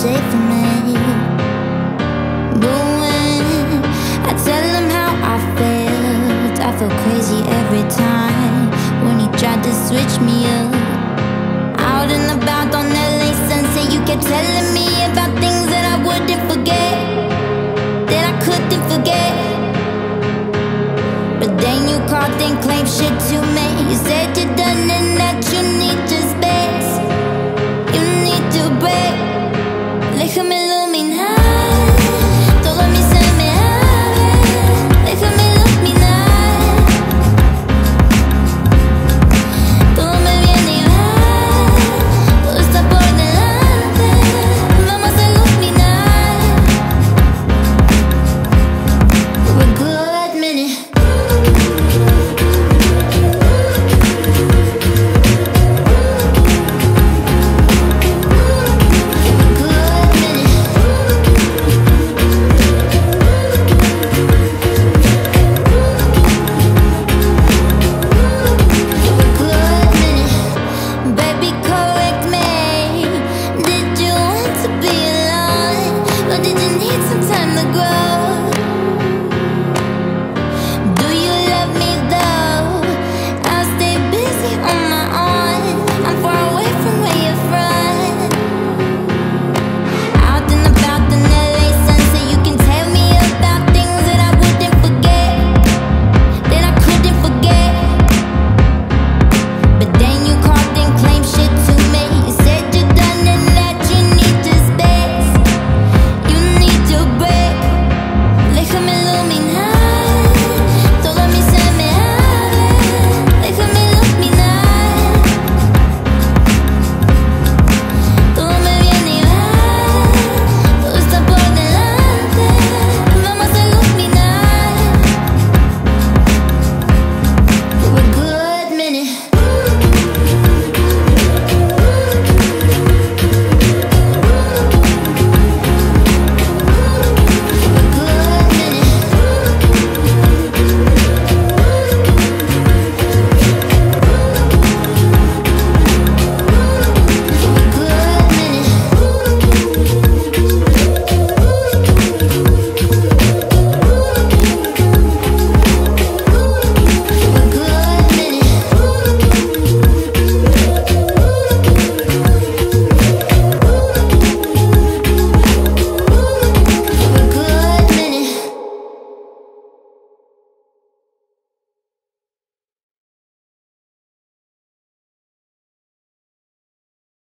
safe for me. But when I tell him how I feel crazy every time when he tried to switch me up. Out and about on LA Sunset, you kept telling me about things that I wouldn't forget, that I couldn't forget. But then you called and claimed shit too.